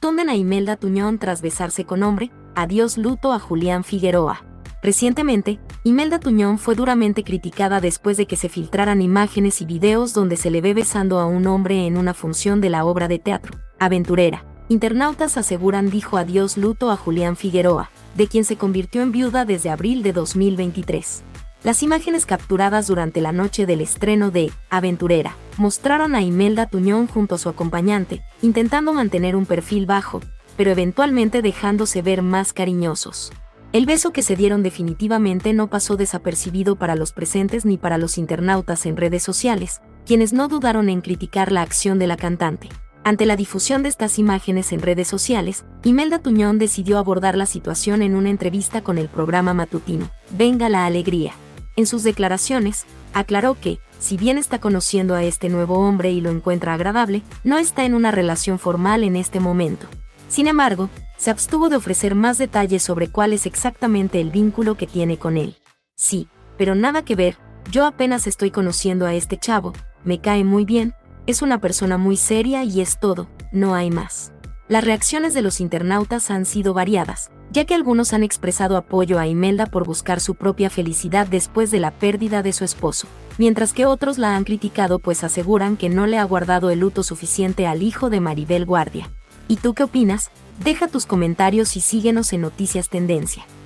Tunden a Imelda Tuñón tras besarse con hombre, adiós luto a Julián Figueroa. Recientemente, Imelda Tuñón fue duramente criticada después de que se filtraran imágenes y videos donde se le ve besando a un hombre en una función de la obra de teatro, Aventurera. Internautas aseguran dijo adiós luto a Julián Figueroa, de quien se convirtió en viuda desde abril de 2023. Las imágenes capturadas durante la noche del estreno de Aventurera mostraron a Imelda Tuñón junto a su acompañante, intentando mantener un perfil bajo, pero eventualmente dejándose ver más cariñosos. El beso que se dieron definitivamente no pasó desapercibido para los presentes ni para los internautas en redes sociales, quienes no dudaron en criticar la acción de la cantante. Ante la difusión de estas imágenes en redes sociales, Imelda Tuñón decidió abordar la situación en una entrevista con el programa matutino Venga la Alegría. En sus declaraciones, aclaró que, si bien está conociendo a este nuevo hombre y lo encuentra agradable, no está en una relación formal en este momento. Sin embargo, se abstuvo de ofrecer más detalles sobre cuál es exactamente el vínculo que tiene con él. Sí, pero nada que ver, yo apenas estoy conociendo a este chavo, me cae muy bien, es una persona muy seria y es todo, no hay más. Las reacciones de los internautas han sido variadas, ya que algunos han expresado apoyo a Imelda por buscar su propia felicidad después de la pérdida de su esposo, mientras que otros la han criticado pues aseguran que no le ha guardado el luto suficiente al hijo de Maribel Guardia. ¿Y tú qué opinas? Deja tus comentarios y síguenos en Noticias Tendencia.